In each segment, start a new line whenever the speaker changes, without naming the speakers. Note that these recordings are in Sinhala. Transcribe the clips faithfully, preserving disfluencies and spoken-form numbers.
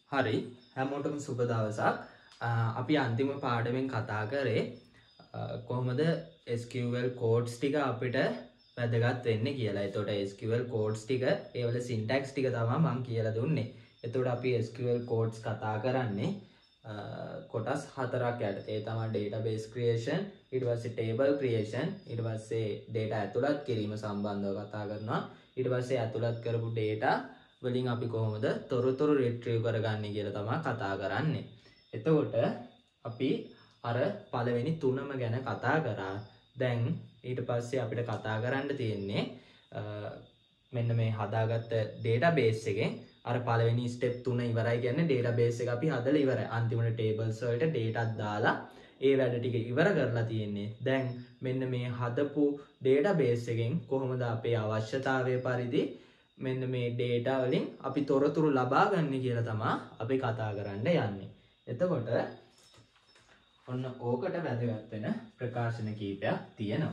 හරි හැමෝටම සුබ දවසක්. අපි අන්තිම පාඩමෙන් කතා කරේ කොහොමද S Q L codes ටික අපිට වැදගත් වෙන්නේ කියලා. එතකොට S Q L codes ටික ඒවල syntax ටික තමයි මම කියලා දුන්නේ. එතකොට අපි S Q L codes කතා කරන්නේ කොටස් හතරක් යටතේ. ඒ තමයි database creation, ඊට පස්සේ table creation, ඊට පස්සේ data ඇතුළත් කිරීම සම්බන්ධව කතා කරනවා. ඊට පස්සේ ඇතුළත් කරපු data වලින් අපි කොහොමද තොරතුරු රිට්‍රීව් කරගන්නේ කියලා තමයි කතා කරන්නේ. එතකොට අපි අර පළවෙනි තුනම ගැන කතා කරා. දැන් ඊට පස්සේ අපිට කතා කරන්න තියෙන්නේ මෙන්න මේ හදාගත්ත database එකෙන් අර පළවෙනි step තුන ඉවරයි කියන්නේ database එක අපි හදලා ඉවරයි. අන්තිමට tables වලට data දාලා ඒ වැඩ ටික ඉවර කරලා තියෙන්නේ. දැන් මෙන්න මේ හදපු database එකෙන් කොහොමද අපේ අවශ්‍යතාවය පරිදි මෙන්න මේ data වලින් අපි තොරතුරු ලබා ගන්න කියලා තමයි අපි කතා කරන්න යන්නේ. එතකොට ඔන්න ඕකට වැදගත් වෙන ප්‍රකාශන කීපයක් තියෙනවා.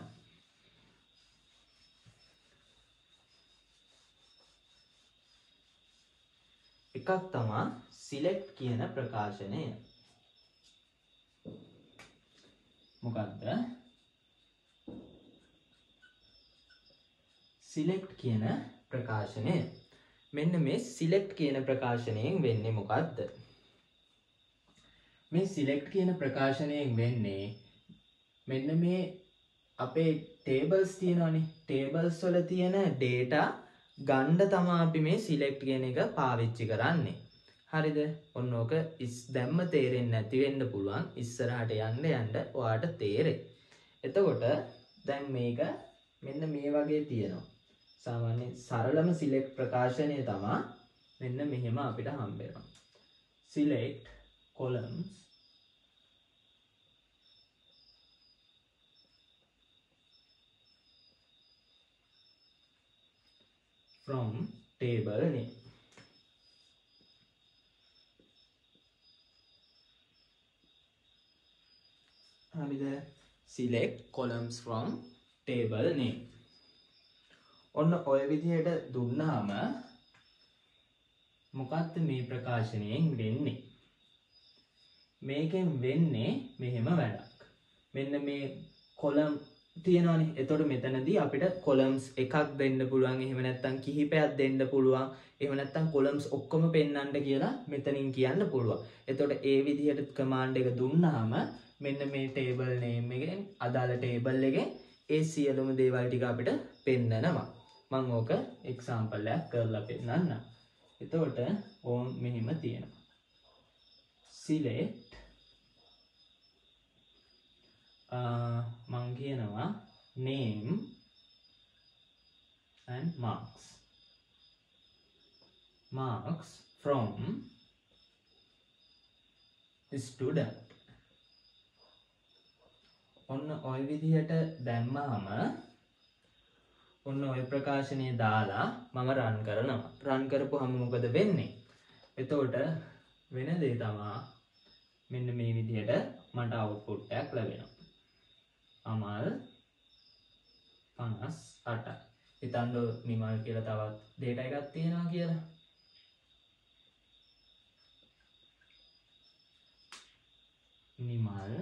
එකක් තමයි select කියන ප්‍රකාශනය. මොකද්ද? select කියන ප්‍රකාශනය. මෙන්න මේ select කියන ප්‍රකාශනයෙන් වෙන්නේ මොකද්ද? මේ select කියන ප්‍රකාශනයෙන් වෙන්නේ මෙන්න මේ අපේ tables තියෙනවානේ. tables වල තියෙන data ගන්න තමයි අපි මේ select කියන එක පාවිච්චි කරන්නේ. හරිද? ඔන්න ඕක ඉස් දැම්ම තේරෙන්නේ නැති වෙන්න පුළුවන්. ඉස්සරහට යන්න යන්න ඔයාට තේරෙයි. එතකොට දැන් මේක මෙන්න මේ වගේ තියෙනවා. සාමාන්‍ය සරලම select ප්‍රකාශනය තමයි මෙන්න මෙහෙම අපිට හම්බ වෙනවා. select columns from table name. හරිද? select columns from table name. ඔන්න ඔය විදිහට දුන්නාම මොකක්ද මේ ප්‍රකාශනයෙන් වෙන්නේ? මේකෙන් වෙන්නේ මෙහෙම වැඩක්. මෙන්න මේ කොලම් තියෙනවානේ. එතකොට මෙතනදී අපිට කොලම්ස් එකක් දෙන්න පුළුවන්. එහෙම නැත්නම් කිහිපයක් දෙන්න පුළුවන්. එහෙම නැත්නම් කොලම්ස් ඔක්කොම පෙන්වන්න කියලා මෙතනින් කියන්න පුළුවන්. එතකොට ඒ විදිහට කමාන්ඩ් එක දුන්නාම මෙන්න මේ table name එකෙන් අදාළ table එකේ ඒ සියලුම දේවල් ටික අපිට පෙන්නනවා. මම ඕක එක්සැම්පල් එකක් කරලා පෙන්නන්න. එතකොට ඕම් මෙහෙම තියෙනවා. select මම කියනවා name and marks. marks from student. ඔන්න ඔය විදිහට දැම්මාම ඔන්න ඔය ප්‍රකාශනය දාලා මම රන් කරනවා. රන් කරපුවම මොකද වෙන්නේ? එතකොට වෙන දේ තමයි මෙන්න මේ විදිහට මට අවුට්පුට් එකක් ලැබෙනවා. අමල් පනස් අටයි. හිතන්න නිමල් කියලා තවත් data එකක් තියෙනවා කියලා. නිමල්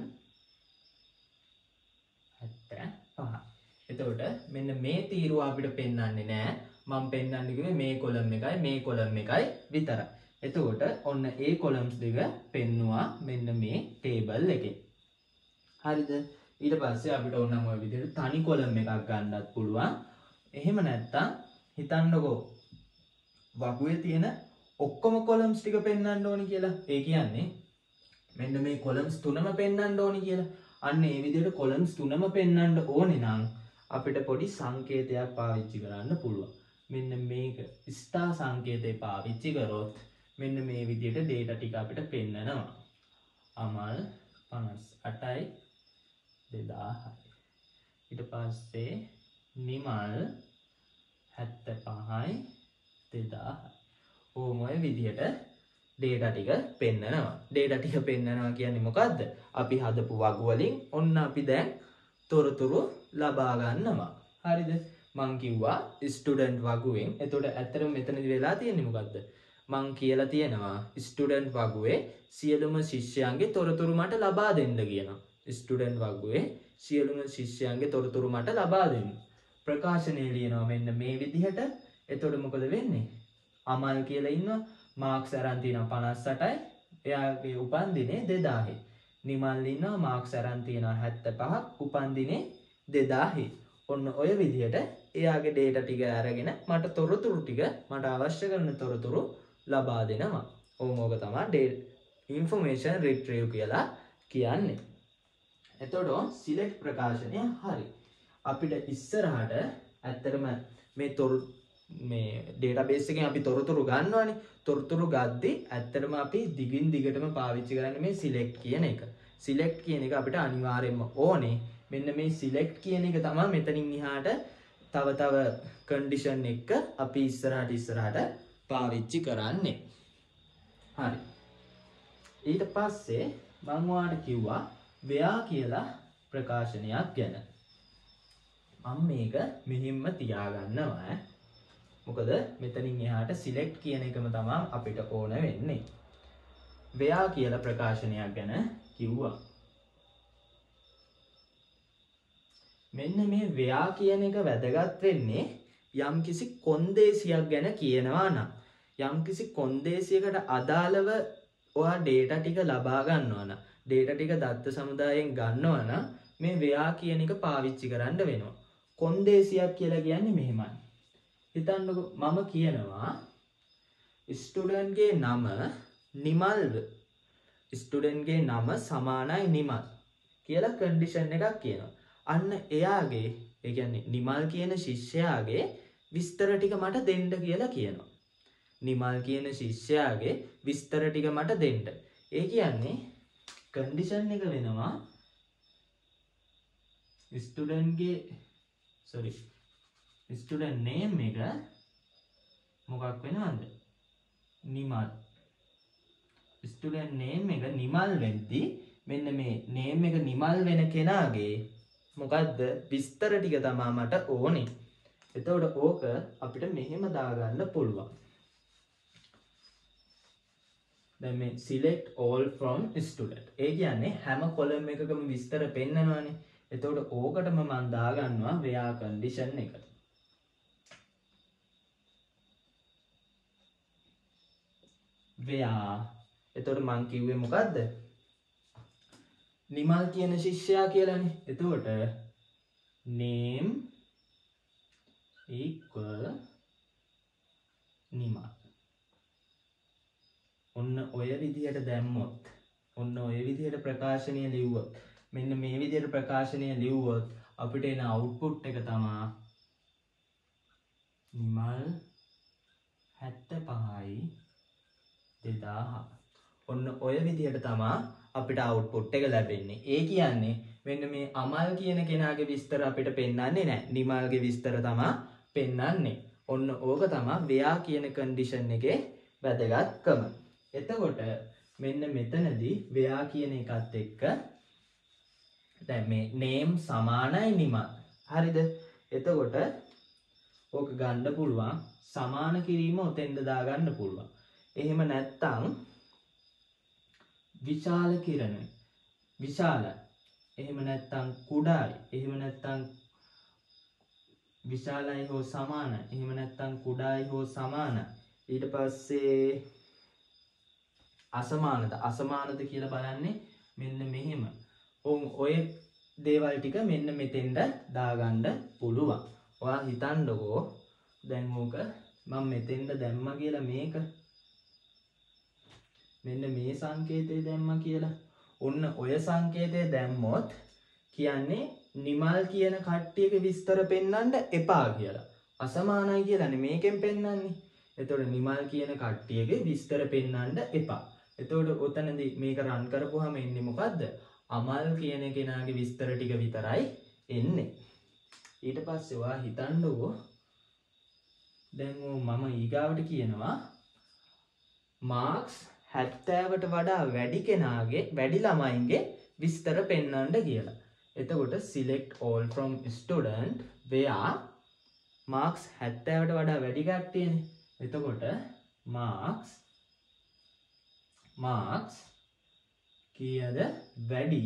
හැත්තෑ පහයි. එතකොට මෙන්න මේ තීරුව අපිට පෙන්වන්නේ නැහැ. මම පෙන්වන්නේ කිව්වේ මේ කොලම් එකයි මේ කොලම් එකයි විතරයි. එතකොට ඔන්න ඒ කොලම්ස් දෙක පෙන්නවා මෙන්න මේ table එකේ. හරිද? ඊට පස්සේ අපිට ඕනම ඔය විදිහට තනි කොලම් එකක් ගන්නත් පුළුවන්. එහෙම නැත්නම් හිතන්නකෝ වගුවේ තියෙන ඔක්කොම කොලම්ස් ටික පෙන්වන්න ඕනි කියලා. ඒ කියන්නේ මෙන්න මේ කොලම්ස් තුනම පෙන්වන්න ඕනි කියලා. අන්න ඒ විදිහට කොලම්ස් තුනම පෙන්වන්න ඕනේ නම් අපිට පොඩි සංකේතයක් පාවිච්චි කරන්න පුළුවන්. මෙන්න මේක ස්ටාර් සංකේතය පාවිච්චි කරොත් මෙන්න මේ විදිහට data ටික අපිට පෙන්නනවා. අමල් පනස් අටයි දෙදාහයි. ඊට පස්සේ නිමල් හැත්තෑ පහයි දෙදාහයි. ඕම ඔය විදිහට data ටික පෙන්නනවා. data ටික පෙන්නනවා කියන්නේ මොකද්ද? අපි හදපු වගු වලින් ඔන්න අපි දැන් තොරතුරු ලබා ගන්නවා. හරිද? මං කිව්වා ස්ටුඩන්ට් වගුවෙන්. එතකොට ඇත්තටම මෙතනදි වෙලා තියෙන්නේ මොකද්ද? මං කියලා තියෙනවා ස්ටුඩන්ට් වගුවේ සියලුම ශිෂ්‍යයන්ගේ තොරතුරු මට ලබා දෙන්න කියනවා. ස්ටුඩන්ට් වගුවේ සියලුම ශිෂ්‍යයන්ගේ තොරතුරු මට ලබා දෙන්න. ප්‍රකාශනය ලියනවා මෙන්න මේ විදිහට. එතකොට මොකද වෙන්නේ? අමල් කියලා ඉන්නවා. මාක්ස් අරන් තියෙනවා පනස් අටයි. එයාගේ උපන්දිනේ දෙදාහයි. නිමල් ඉන්නවා මාක්ස් අරන් තියෙනවා හැත්තෑ පහක්. උපන්දිනේ දෙදාහයි. ඔන්න ඔය විදිහට එයාගේ ඩේටා ටික අරගෙන මට තොරතුරු ටික මට අවශ්‍ය කරන තොරතුරු ලබා දෙනවා. ඕම ඕක තමයි ඉන්ෆර්මේෂන් රිට්‍රීව් කියලා කියන්නේ. එතකොට සිලෙක්ට් ප්‍රකාශනය හරි. අපිට ඉස්සරහට ඇත්තටම මේ තොර මේ ඩේටාබේස් එකෙන් අපි තොරතුරු ගන්නවානේ. තොරතුරු ගද්දී ඇත්තටම අපි දිගින් දිගටම පාවිච්චි කරන්නේ මේ සිලෙක්ට් කියන එක. සිලෙක්ට් කියන එක අපිට අනිවාර්යයෙන්ම ඕනේ. මෙන්න මේ සිලෙක්ට් කියන එක තමයි මෙතනින් එහාට තව තව කන්ඩිෂන් එක අපි ඉස්සරහට ඉස්සරහට පාවිච්චි කරන්නේ. හරි. ඊට පස්සේ මම ඔයාලට කිව්වා where කියලා ප්‍රකාශනයක් ගැන. මම මේක මෙහින්ම තියාගන්නවා. මොකද මෙතනින් එහාට සිලෙක්ට් කියන එකම තමයි අපිට ඕන වෙන්නේ. where කියලා ප්‍රකාශනයක් ගැන කිව්වා. මෙන්න මේ where කියන එක වැදගත් වෙන්නේ යම්කිසි කොන්දේසියක් ගැන කියනවා නම්. යම්කිසි කොන්දේසියකට අදාළව ඔයා data ටික ලබා ගන්නවා නම්, data ටික දත්ත සමුදායෙන් ගන්නවා නම් මේ where කියන එක පාවිච්චි කරන්න වෙනවා. කොන්දේසියක් කියලා කියන්නේ මෙහෙමයි. හිතන්නකෝ මම කියනවා ස්ටුඩන්ට් ගේ නම නිමල්, ස්ටුඩන්ට් ගේ නම සමානයි නිමල් කියලා කන්ඩිෂන් එකක් කියනවා. අන්න එයාගේ ඒ කියන්නේ නිමල් කියන ශිෂ්‍යයාගේ විස්තර ටික මට දෙන්න කියලා කියනවා. නිමල් කියන ශිෂ්‍යයාගේ විස්තර ටික මට දෙන්න. ඒ කියන්නේ කන්ඩිෂන් එක වෙනවා ස්ටුඩන්ට් ගේ sorry ස්ටුඩන්ට් නේම් එක මොකක් වෙනවද? නිමල්. ස්ටුඩන්ට් නේම් එක නිමල් වෙද්දී මෙන්න මේ නේම් එක නිමල් වෙන කෙනාගේ මොකද්ද විස්තර ටික තමයි මට ඕනේ. එතකොට ඕක අපිට මෙහෙම දාගන්න පුළුවන්. දැන් මේ select all from student. ඒ කියන්නේ හැම කොලම් එකකම විස්තර පෙන්නනවානේ. එතකොට ඕකටම මම දාගන්නවා where condition එක. where. එතකොට මං කිව්වේ මොකද්ද? නිමල් කියන ශිෂ්‍යයා කියලානේ. එතකොට name equal නිමල්. ඔන්න ඔය විදිහට දැම්මොත්, ඔන්න ඔය විදිහට ප්‍රකාශනය ලිව්වොත්, මෙන්න මේ විදිහට ප්‍රකාශනය ලිව්වොත් අපිට එන අවුට්පුට් එක තමයි නිමල් හැත්තෑ පහයි දෙදාහ. ඔන්න ඔය විදිහට තමයි අපිට අවුට්පුට් එක ලැබෙන්නේ. ඒ කියන්නේ මෙන්න මේ අමල් කියන කෙනාගේ විස්තර අපිට පෙන්වන්නේ නැහැ. නිමල්ගේ විස්තර තමයි පෙන්වන්නේ. ඔන්න ඕක තමයි where කියන කන්ඩිෂන් එකේ වැදගත්කම. එතකොට මෙන්න මෙතනදී where කියන එකත් එක්ක දැන් මේ name සමානයි නිමල්. හරිද? එතකොට ඕක ගන්න පුළුවන් සමාන කිරීම උතෙන්ද දාගන්න පුළුවන්. එහෙම නැත්තම් විශාල කිරණ විශාල, එහෙම නැත්තම් කුඩායි, එහෙම නැත්තම් විශාලයි හෝ සමානයි, එහෙම නැත්තම් කුඩායි හෝ සමානයි. ඊට පස්සේ අසමානද අසමානද කියලා බලන්නේ මෙන්න මෙහෙම. ඔය දේවල් ටික මෙන්න මෙතෙන්ද දාගන්න පුළුවන්. ඔයා හිතන්නකෝ දැන් ඕක මම මෙතෙන්ද දැම්මා කියලා, මේක මෙන්න මේ සංකේතය දැම්මා කියලා. ඔන්න ඔය සංකේතය දැම්මොත් කියන්නේ නිමල් කියන කට්ටියක විස්තර පෙන්වන්න එපා කියලා. අසමානයි කියලානේ මේකෙන් පෙන්වන්නේ. එතකොට නිමල් කියන කට්ටියගේ විස්තර පෙන්වන්න එපා. එතකොට ඔතනදී මේක රන් කරපුවාම එන්නේ මොකද්ද? අමල් කියන කෙනාගේ විස්තර ටික විතරයි එන්නේ. ඊට පස්සේ ඔයා හිතන්නකෝ දැන් මම ඊගාවට කියනවා මාක්ස් හැත්තෑවට වඩා වැඩි කෙනාගේ වැඩි ළමයින්ගේ විස්තර පෙන්වන්න කියලා. එතකොට select all from student where marks හැත්තෑවට වඩා වැඩි කට්ටියනේ. එතකොට මාක්ස් මාක්ස් කීයද වැඩි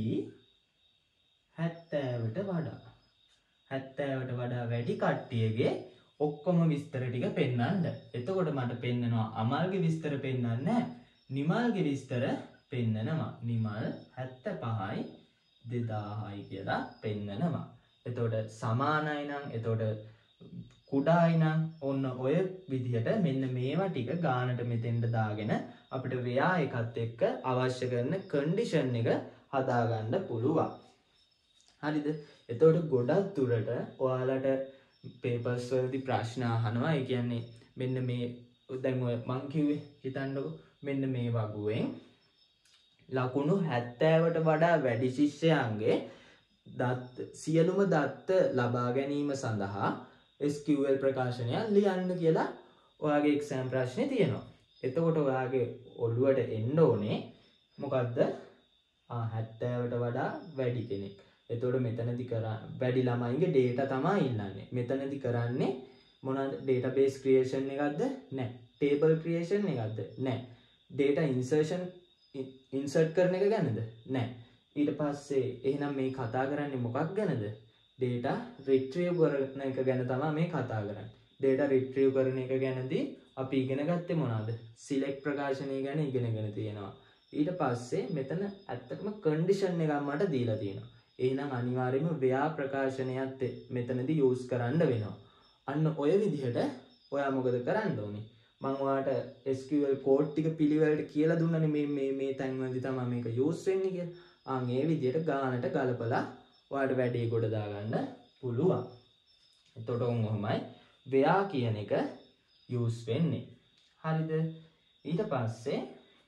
හැත්තෑවට වඩා හැත්තෑවට වඩා වැඩි කට්ටියගේ ඔක්කොම විස්තර ටික පෙන්වන්න. එතකොට මට පෙන්නනවා අමල්ගේ විස්තර පෙන්වන්නේ නැහැ. නිමල්ගේ විස්තර පෙන්නනවා. නිමල් හැත්තෑපහයි දෙදාහයි කියලා පෙන්නනවා. එතකොට සමානයි නම් එතකොට කුඩායි නම් ඔන්න ඔය විදිහට මෙන්න මේවා ටික ගානට මෙතෙන්ට දාගෙන අපිට ව්‍යා එකත් එක්ක අවශ්‍ය කරන කන්ඩිෂන් එක හදාගන්න පුළුවන්. හරිද? එතකොට ගොඩක් දුරට ඔයාලට පේපර්ස් වලදී ප්‍රශ්න අහනවා. ඒ කියන්නේ මෙන්න මේ දැන් ඔය මං කිව්වේ හිතන්නකෝ මෙන්න මේ වගුවෙන් ලකුණු හැත්තෑවට වඩා වැඩි ශිෂ්‍යයන්ගේ දත් සියලුම දත්ත ලබා ගැනීම සඳහා S Q L ප්‍රකාශනයක් ලියන්න කියලා ඔයාගේ එක්සෑම් ප්‍රශ්නේ තියෙනවා. එතකොට ඔයාගේ ඔළුවට එන්න ඕනේ මොකද්ද? ආ හැත්තෑවට වඩා වැඩි කෙනෙක්. එතකොට මෙතනදි කරා වැඩි ළමයින්ගේ data තමයි ඉල්ලන්නේ. මෙතනදි කරන්නේ මොනවාද? database creation එකක්ද? නැහැ. table creation එකක්ද? නැහැ. data insertion insert කරන එක ගැනද? නැහැ. ඊට පස්සේ එහෙනම් මේ කතා කරන්නේ මොකක් ගැනද? data retrieve කරන එක ගැන තමයි මේ කතා කරන්නේ. data retrieve කරන එක ගැනදී අපි ඉගෙන ගත්තේ මොනවාද? select ප්‍රකාශනය ගැන ඉගෙනගෙන තියෙනවා. ඊට පස්සේ මෙතන ඇත්තටම condition එකක් මට දීලා තියෙනවා. එහෙනම් අනිවාර්යයෙන්ම ව්‍යා ප්‍රකාශනයත් මෙතනදී use කරන්න වෙනවා. අන්න ඔය විදිහට ඔයා මොකද කරන්න ඕනේ? මම ඔයාලට S Q L code ටික පිළිවෙලට කියලා දුන්නනේ මේ මේ මේ තැන්වලදී තමයි මේක use වෙන්නේ කියලා. ආන් ඒ විදිහට ගානට ගලපලා ඔයාලට වැඩේ කොට දාගන්න පුළුවන්. එතකොට උන් ඔහමයි ව්‍යා කියන එක use වෙන්නේ. හරිද? ඊට පස්සේ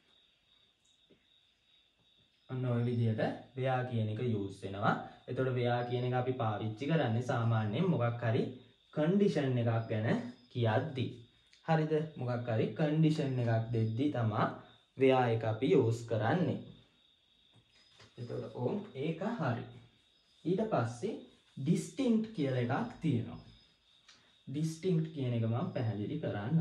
අන්න ඔය විදිහට ව්‍යා කියන එක use වෙනවා. එතකොට ව්‍යා කියන එක අපි පාවිච්චි කරන්නේ සාමාන්‍යයෙන් මොකක් හරි condition එකක් ගැන කියද්දි. හරිද? මොකක් හරි condition එකක් දෙද්දි තමයි ව්‍යා එක අපි use කරන්නේ. එතකොට ඕම් ඒක හරි. ඊට පස්සේ distinct කියලා එකක් තියෙනවා. distinct කියන එක මම පැහැදිලි කරන්න.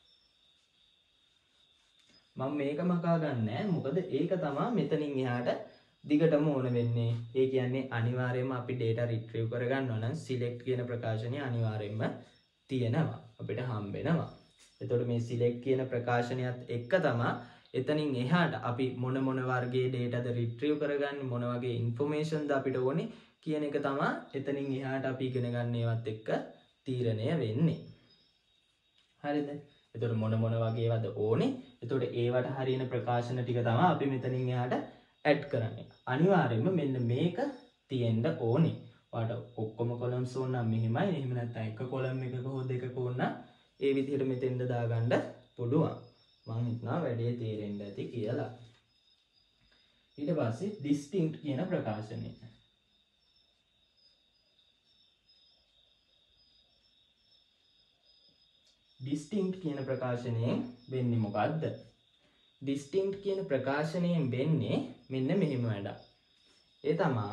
මම මේක මකා ගන්නෑ. මොකද ඒක තමයි මෙතනින් එහාට දිගටම ඕන වෙන්නේ. ඒ කියන්නේ අනිවාර්යයෙන්ම අපි data retrieve කරගන්නවා නම් select කියන ප්‍රකාශනය අනිවාර්යයෙන්ම තියෙනවා. අපිට හම්බ වෙනවා. එතකොට මේ select කියන ප්‍රකාශනයත් එක්ක තමයි එතනින් එහාට අපි මොන මොන වර්ගයේ data ද retrieve කරගන්නේ, මොන වගේ information ද අපිට ඕනේ කියන එක තමයි එතනින් එහාට අපි ඉගෙන ගන්න ඒවත් එක්ක තීරණය වෙන්නේ. හරිද? එතකොට මොන මොන වගේවද ඕනේ? එතකොට ඒවට හරියන ප්‍රකාශන ටික තමයි අපි මෙතනින් එහාට ඇඩ් කරන්නේ. අනිවාර්යයෙන්ම මෙන්න මේක තියෙන්න ඕනේ. ඔයාලට ඔක්කොම columns ඕන නම් මෙහෙමයි. එහෙම නැත්නම් එක column එකක හෝ දෙකක ඕන නම් ඒ විදිහට මෙතෙන්ද දාගන්න පුළුවන්. මම හිතනවා වැඩේ තේරෙන්න ඇති කියලා. ඊට පස්සේ distinct කියන ප්‍රකාශනය. distinct කියන ප්‍රකාශනයෙන් වෙන්නේ මොකද්ද? distinct කියන ප්‍රකාශනයෙන් වෙන්නේ මෙන්න මෙහෙම වැඩක්. ඒ තමයි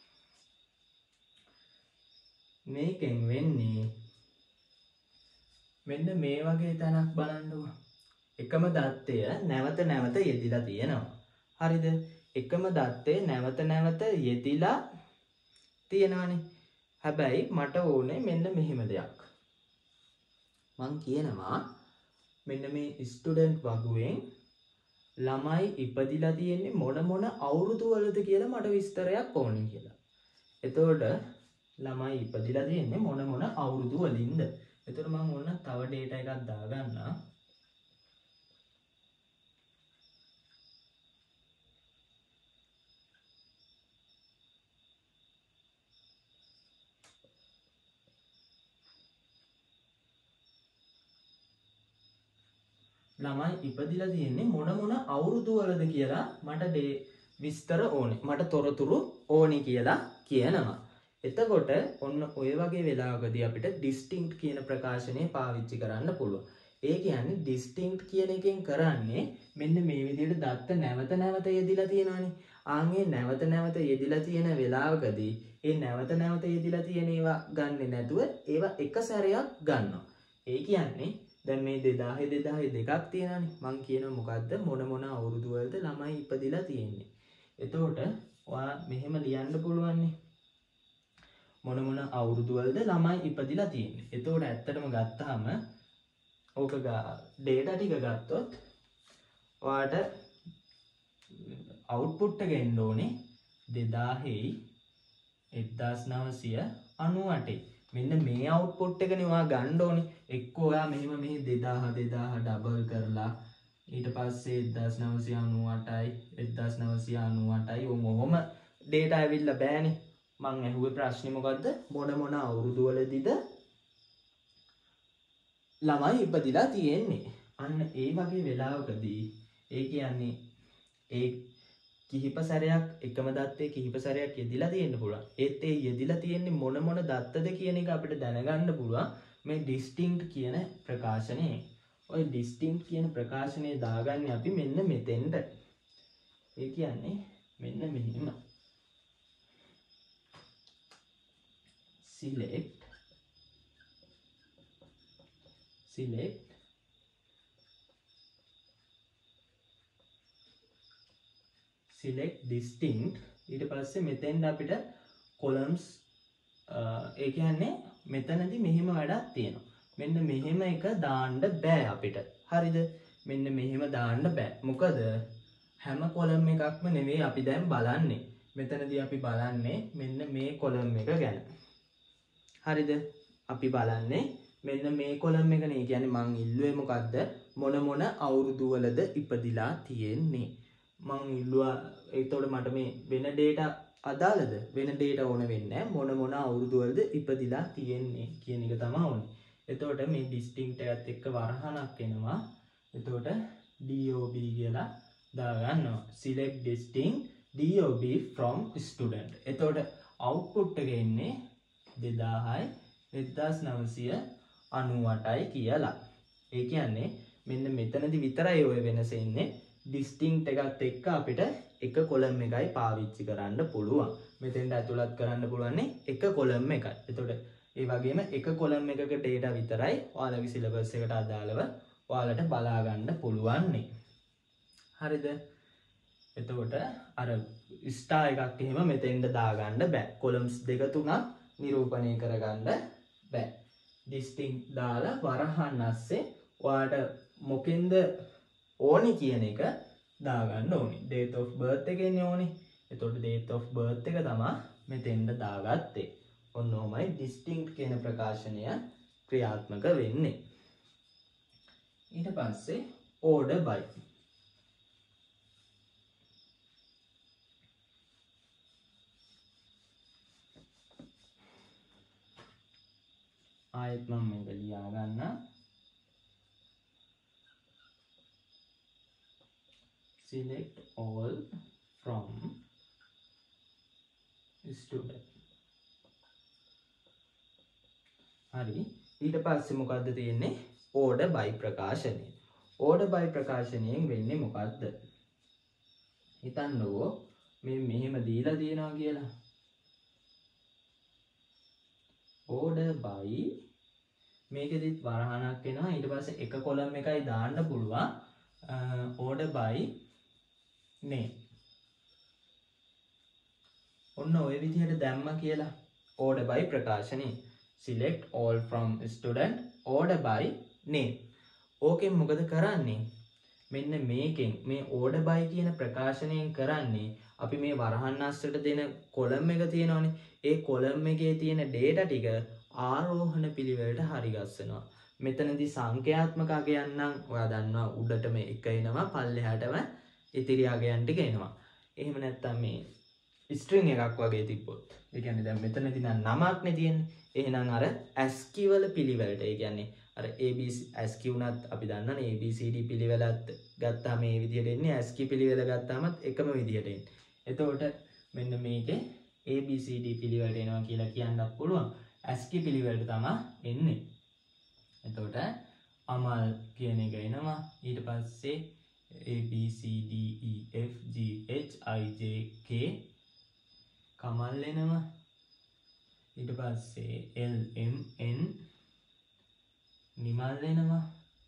මේකෙන් වෙන්නේ මෙන්න මේ වගේ තැනක් බලන්නකො. එකම දත්තය නැවත නැවත යෙදිලා තියෙනවා. හරිද? එකම දත්තේ නැවත නැවත යෙදිලා තියෙනවානේ. හැබැයි මට ඕනේ මෙන්න මෙහෙම දෙයක්. මං කියනවා මෙන්න මේ ස්ටුඩන්ට් වගුවෙන් ළමයි ඉපදිලා තියෙන්නේ මොන මොන අවුරුදු වලද කියලා මට විස්තරයක් ඕනේ කියලා. එතකොට ළමයි ඉපදිලා තියෙන්නේ මොන මොන අවුරුදු වලින්ද? එතකොට මම ඕන තව data එකක් දාගන්නවා. ළමයි ඉපදිලා තියෙන්නේ මොන මොන අවුරුදු වලද කියලා මට විස්තර ඕනේ. මට තොරතුරු ඕනේ කියලා කියනවා. එතකොට ඔන්න ඔය වගේ වෙලාවකදී අපිට distinct කියන ප්‍රකාශනය පාවිච්චි කරන්න පුළුවන්. ඒ කියන්නේ distinct කියන එකෙන් කරන්නේ මෙන්න මේ විදිහට දත්ත නැවත නැවත යෙදිලා තියෙනවානේ. ආන්ගේ නැවත නැවත යෙදිලා තියෙන වෙලාවකදී ඒ නැවත නැවත යෙදිලා තියෙන ඒවා ගන්නෙ නැතුව ඒවා එක සැරයක් ගන්නවා. ඒ කියන්නේ දැන් මේ දෙදාහේ දෙදාහේ දෙකක් තියෙනවානේ. මං කියනවා මොකද්ද මොන මොන අවුරුදු වලද ළමයි ඉපදිලා තියෙන්නේ. එතකොට ඔයා මෙහෙම ලියන්න පුළුවන්නේ. මොන මොන අවුරුදු වලද ළමයි ඉපදිලා තියෙන්නේ. එතකොට ඇත්තටම ගත්තාම ඕක ඩේටා ටික ගත්තොත් ඔයාට අවුට්පුට් එක එන්න ඕනේ දෙදාහේ එක්දාස් නවසිය අනූ අටේ. මෙන්න මේ අවුට්පුට් එකනේ ඔයා ගන්න ඕනේ. එක්කෝ ඔයා මෙහෙම මෙහි දෙදාහ දෙදාහ ඩබල් කරලා ඊට පස්සේ එක්දාස් නවසිය අනූ අටයි එක්දාස් නවසිය අනූ අටයි ඔහොම ඩේටා ඇවිල්ලා බෑනේ. මං ඇහුවේ ප්‍රශ්නේ මොකද්ද? මොන මොන අවුරුදු වලදීද ළමයි ඉපදිලා තියෙන්නේ. අන්න ඒ වගේ වෙලාවකදී ඒ කියන්නේ ඒ කිහිප සැරයක් එකම දත්තේ කිහිප සැරයක් යෙදිලා තියෙන්න පුළුවන්. ඒත් ඒ යෙදිලා තියෙන්නේ මොන මොන දත්තද කියන එක අපිට දැනගන්න පුළුවන් මේ distinct කියන ප්‍රකාශනයේ. ওই distinct කියන ප්‍රකාශනය දාගන්නේ අපි මෙන්න මෙතෙන්ට. ඒ කියන්නේ මෙන්න මෙහිම. select select select distinct ඊට පස්සේ මෙතෙන්ද අපිට columns ඒ කියන්නේ මෙතනදී මෙහෙම වැඩක් තියෙනවා. මෙන්න මෙහෙම එක දාන්න බෑ අපිට. හරිද? මෙන්න මෙහෙම දාන්න බෑ. මොකද හැම column එකක්ම නෙවෙයි අපි දැන් බලන්නේ. මෙතනදී අපි බලන්නේ මෙන්න මේ column එක ගැන. හරිද? අපි බලන්නේ මෙන්න මේ column එක නේ. කියන්නේ මං ඉල්ලුවේ මොකද්ද? මොන මොන අවුරුදු වලද ඉපදිලා තියෙන්නේ. මං ඉල්ලුවා ඒතකොට මට මේ වෙන data අදාළද? වෙන data ඕන වෙන්නේ නැහැ. මොන මොන අවුරුදු වලද ඉපදිලා තියෙන්නේ කියන එක තමයි ඕනේ. එතකොට මේ distinct එකත් එක්ක වරහණක් එනවා. එතකොට dob කියලා දාගන්නවා. select distinct dob from student. එතකොට output එක එන්නේ දෙදාහයි එක්දාස් නවසිය අනූ අටයි කියලා. ඒ කියන්නේ මෙන්න මෙතනදී විතරයි ඔය වෙනස ඉන්නේ. distinct එකත් එක්ක අපිට එක column එකයි පාවිච්චි කරන්න පුළුවන්. මෙතෙන්ට ඇතුළත් කරන්න පුළුවන් එක column එකයි. එතකොට ඒ වගේම එක column එකක data විතරයි ඔයාලගේ syllabus එකට අදාළව ඔයාලට බලා ගන්න පුළුවන් නේ. හරිද? එතකොට අර star එකක් එහෙම මෙතෙන්ට දාගන්න බෑ. columns දෙක තුනක් නිරූපණය කරගන්න බෑ. distinct දාලා වරහන් ASCII ඔයාලට මොකෙන්ද ඕනේ කියන එක දාගන්න ඕනේ. date of birth එක එන්නේ ඕනේ. එතකොට date of birth එක තමයි මෙතෙන්ට දාගත්තේ. ඔන්න ඔහමයි distinct කියන ප්‍රකාශනය ක්‍රියාත්මක වෙන්නේ. ඊට පස්සේ order by. ආයෙත් මම මේක ලියා ගන්න. select all from student. හරි. ඊට පස්සේ මොකද්ද තියෙන්නේ? order by ප්‍රකාශනය. order by ප්‍රකාශනයෙන් වෙන්නේ මොකද්ද? හිතන්නකෝ මේ මෙහෙම දීලා තියෙනවා කියලා. order by මේකෙදිත් වරහණක් එනවා. ඊට පස්සේ එක column එකයි දාන්න පුළුවන්. order by name. ඔන්න ඔය විදිහට දැම්ම කියලා order by ප්‍රකාශනය. select all from student order by name. ඕකෙන් මොකද කරන්නේ? මෙන්න මේකෙන් මේ order by කියන ප්‍රකාශනයෙන් කරන්නේ අපි මේ වරහන් අස්සට දෙන column එක තියෙනවනේ. ඒ column එකේ තියෙන data ටික ආරෝහණ පිළිවෙලට හරි ගස්සනවා. මෙතනදී සංඛ්‍යාත්මක අගයන් නම් ඔයා දන්නවා උඩටම එක එනවා පල්ලෙහාටම ඉතිරි අගයන් ටික එනවා. එහෙම නැත්නම් මේ string එකක් වගේ තිබ්බොත් ඒ කියන්නේ දැන් මෙතනදී නම් නමක් නේ තියෙන්නේ. එහෙනම් අර ASCII වල පිළිවෙලට ඒ කියන්නේ අර abc ASCII උනත් අපි දන්නවනේ abcd පිළිවෙලත් ගත්තාම මේ විදිහට එන්නේ ASCII පිළිවෙල ගත්තාමත් එකම විදිහට එන්නේ. එතකොට මෙන්න මේකේ abcd පිළිවෙලට එනවා කියලා කියන්නත් පුළුවන්. ASCII පිළිවෙලට තමයි එන්නේ. එතකොට අමල් කියන එක එනවා. ඊට පස්සේ A B C D E F G H I J K Kamal එනවා. ඊට පස්සේ L M N නිමල් එනවා.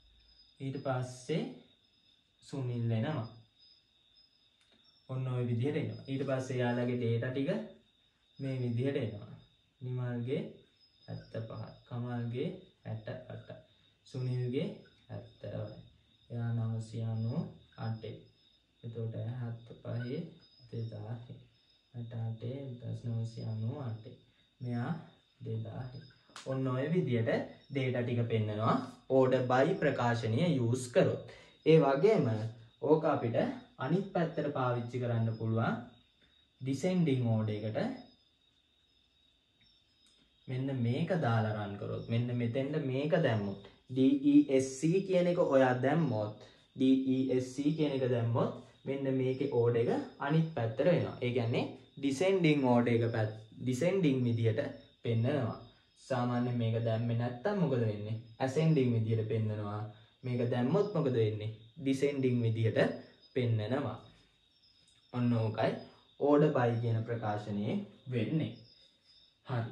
ඊට පස්සේ සුනිල් එනවා. ඔන්න ඔය විදිහට එනවා. ඊට පස්සේ යාළගේ data ටික මේ විදිහට එනවා. නිමල්ගේ හැත්තෑ පහ, කමල්ගේ හැත්තෑ අට, සුනිල්ගේ හැත්තෑවයි. එයා නවසිය අනූ අට. එතකොට හැත්තෑ පහ දෙදාහ. අට අට නවසිය අනූ අට. මෙයා දෙදාහ. ඔන්න ඔය විදිහට data ටික පෙන්නනවා order by ප්‍රකාශනය use කරොත්. ඒ වගේම ඕක අපිට අනිත් පැත්තට පාවිච්චි කරන්න පුළුවන් descending order එකට. මෙන්න මේක දාලා run කරොත් මෙන්න මෙතෙන්ද මේක දැම්මොත් desc කියන එක ඔයා දැම්මොත් desc කියන එක දැම්මොත් මෙන්න මේකේ order එක අනිත් පැත්තට වෙනවා. ඒ කියන්නේ descending order එක පැත්ත descending විදියට පෙන්නනවා. සාමාන්‍යයෙන් මේක දැම්මේ නැත්තම් මොකද වෙන්නේ? ascending විදියට පෙන්නනවා. මේක දැම්මොත් මොකද වෙන්නේ? descending විදියට පෙන්නනවා. ඔන්න ඕකයි order by කියන ප්‍රකාශනයේ වෙන්නේ. හරි.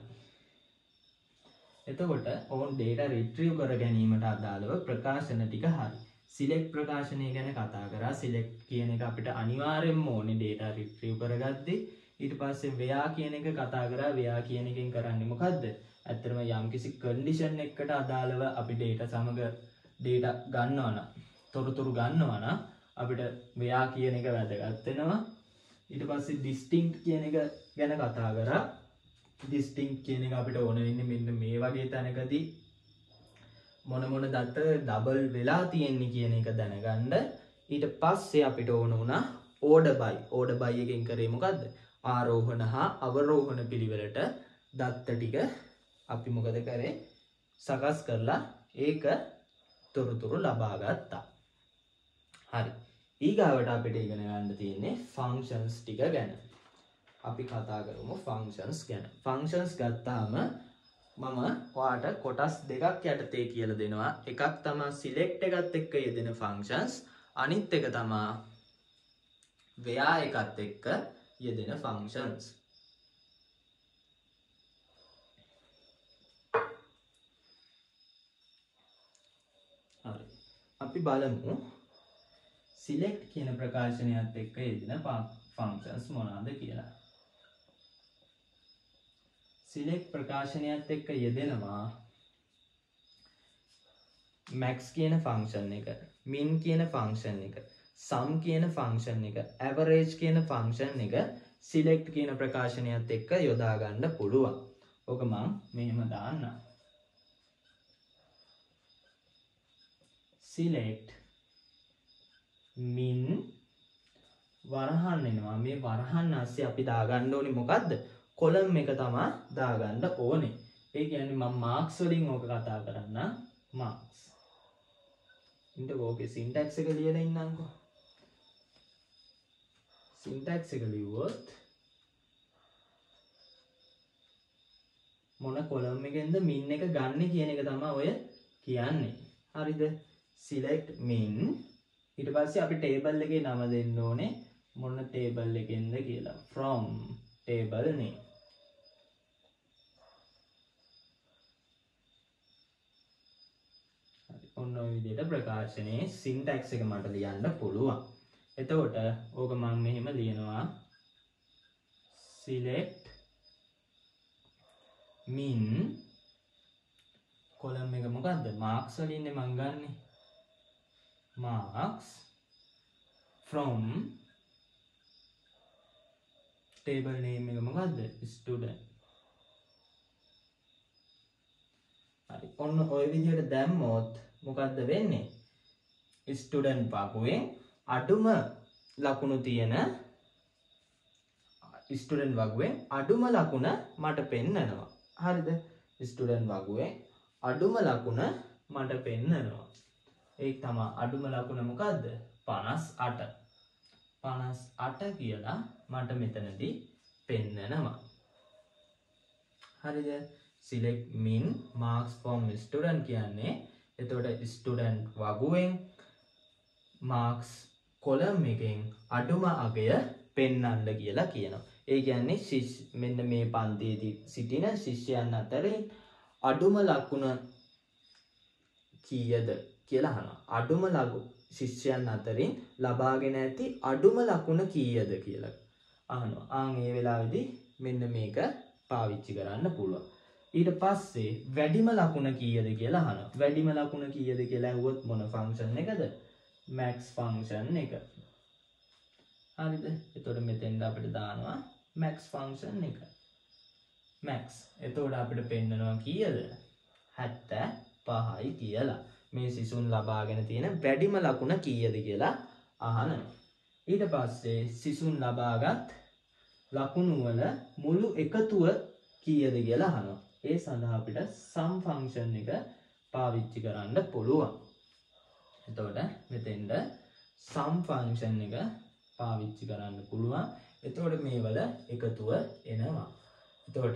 එතකොට ඕන් data retrieve කර ගැනීමට අදාළව ප්‍රකාශන ටික හරි. select ප්‍රකාශනය ගැන කතා කරා. select කියන එක අපිට අනිවාර්යෙන්ම ඕනේ data retrieve කරගද්දී. ඊට පස්සේ where කියන එක කතා කරා. where කියන එකෙන් කරන්නේ මොකද්ද? ඇත්තටම යම්කිසි condition එකකට අදාළව අපි data සමග data ගන්නවා නම් තොරතුරු ගන්නවා නම් අපිට where කියන එක වැදගත් වෙනවා. ඊට පස්සේ distinct කියන එක ගැන කතා කරා. distinct කියන එක අපිට ඕන වෙන්නේ මෙන්න මේ වගේ තැනකදී මොන මොන දත්ත double වෙලා තියෙන්නේ කියන එක දැනගන්න. ඊට පස්සේ අපිට ඕන වුණා order by. order by එකෙන් කරේ මොකද්ද? ආරෝහණ හා අවරෝහණ පිළිවෙලට දත්ත ටික අපි මොකද කරේ? සකස් කරලා ඒක තොරතුරු ලබා ගත්තා. හරි. ඊගාවට අපිට ඉගෙන ගන්න තියෙන්නේ functions ටික ගැන. අපි කතා කරමු functions ගැන. functions ගත්තාම මම ඔයාට කොටස් දෙකක් යටතේ කියලා දෙනවා. එකක් තමයි select එකත් එක්ක යෙදෙන functions. අනිත් එක තමයි where එකත් එක්ක යෙදෙන functions. හරි. අපි බලමු select කියන ප්‍රකාශනයත් එක්ක යෙදෙන functions මොනවාද කියලා. select ප්‍රකාශනයත් එක්ක යෙදෙනවා max කියන function එක, min කියන function එක, sum කියන function එක, average කියන function එක select කියන ප්‍රකාශනයත් එක්ක යොදා ගන්න පුළුවන්. ඔක මම මෙහෙම දාන්නම්. select min වරහන් එනවා. මේ වරහන් ASCII අපි දාගන්න ඕනේ මොකද්ද? කොලම් එක තමයි දාගන්න ඕනේ. ඒ කියන්නේ මම marks වලින් ඕක කතා කරන්න. marks. ඉන්න ඕකේ syntax එක ලියලා ඉන්නම්කෝ. syntax එක ලියුවොත් මොන කොලම් එකෙන්ද min එක ගන්න කියන එක තමයි ඔය කියන්නේ. හරිද? select min. ඊට පස්සේ අපි table එකේ නම දෙන්න ඕනේ. මොන table එකෙන්ද කියලා. from table name. ඔන්න ඔය විදිහට ප්‍රකාශනයේ syntax එක මට ලියන්න පුළුවන්. එතකොට ඕක මම මෙහෙම ලියනවා select min කොලම් එක මොකද්ද? marks වලින්නේ මම ගන්නෙ. marks from table name එක මොකද්ද? student. හරි. ඔන්න ඔය විදිහට දැම්මොත් මොකද්ද වෙන්නේ? student වගුවෙන් අඩුම ලකුණු තියෙන student වගුවෙන් අඩුම ලකුණ මට පෙන්නනවා. හරිද? student වගුවෙන් අඩුම ලකුණ මට පෙන්නනවා. ඒක තමයි අඩුම ලකුණ මොකද්ද? පනස් අට. පනස් අට කියලා මට මෙතනදී පෙන්නනවා. හරිද? select min marks from student කියන්නේ එතකොට student වගුවෙන් marks column එකෙන් අඩුම අගය පෙන්වන්න කියලා කියනවා. ඒ කියන්නේ මෙන්න මේ පන්තියේදී සිටින ශිෂ්‍යයන් අතරින් අඩුම ලකුණ කීයද කියලා අහනවා. අඩුම ලඝු ශිෂ්‍යයන් අතරින් ලබාගෙන ඇති අඩුම ලකුණ කීයද කියලා අහනවා. ආන් ඒ වෙලාවේදී මෙන්න මේක පාවිච්චි කරන්න පුළුවන්. ඊට පස්සේ වැඩිම ලකුණ කීයද කියලා අහනවා. වැඩිම ලකුණ කීයද කියලා ඇහුවොත් මොන ෆන්ක්ෂන් එකද? max ෆන්ක්ෂන් එක. හරිද? එතකොට මෙතෙන්ද අපිට දානවා max ෆන්ක්ෂන් එක. max. එතකොට අපිට පෙන්නනවා කීයද? හැත්තෑ පහයි කියලා. මේ සිසුන් ලබාගෙන තියෙන වැඩිම ලකුණ කීයද කියලා අහනවා. ඊට පස්සේ සිසුන් ලබාගත් ලකුණු වල මුළු එකතුව කීයද කියලා අහනවා. ඒ සඳහා අපිට sum function එක පාවිච්චි කරන්න පුළුවන්. එතකොට මෙතෙන්ද sum function එක පාවිච්චි කරන්න පුළුවන්. එතකොට මේ වල එකතුව එනවා. එතකොට